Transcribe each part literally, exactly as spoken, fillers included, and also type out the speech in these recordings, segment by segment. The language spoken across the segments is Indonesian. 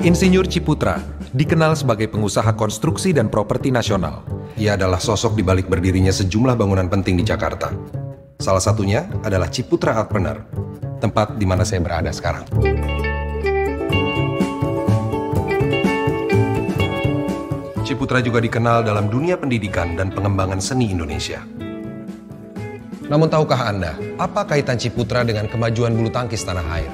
Insinyur Ciputra dikenal sebagai pengusaha konstruksi dan properti nasional. Ia adalah sosok di balik berdirinya sejumlah bangunan penting di Jakarta. Salah satunya adalah Ciputra Artpreneur, tempat di mana saya berada sekarang. Ciputra juga dikenal dalam dunia pendidikan dan pengembangan seni Indonesia. Namun tahukah Anda, apa kaitan Ciputra dengan kemajuan bulu tangkis tanah air?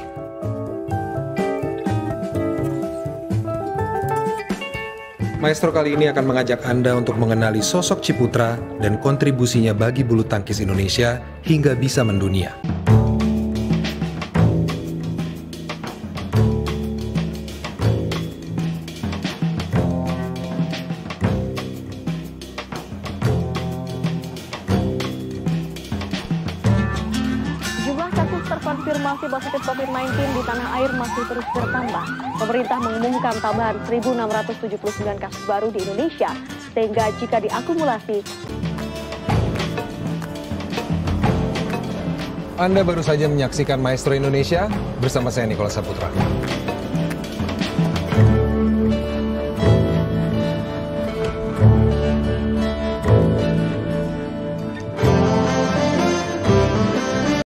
Maestro kali ini akan mengajak Anda untuk mengenali sosok Ciputra dan kontribusinya bagi bulu tangkis Indonesia hingga bisa mendunia. Jumlah kasus terkonfirmasi positif covid sembilan belas di tanah air masih terus bertambah. Pemerintah mengumumkan tambahan seribu enam ratus tujuh puluh sembilan kasus baru di Indonesia, sehingga jika diakumulasi... Anda baru saja menyaksikan Maestro Indonesia bersama saya Nicholas Saputra.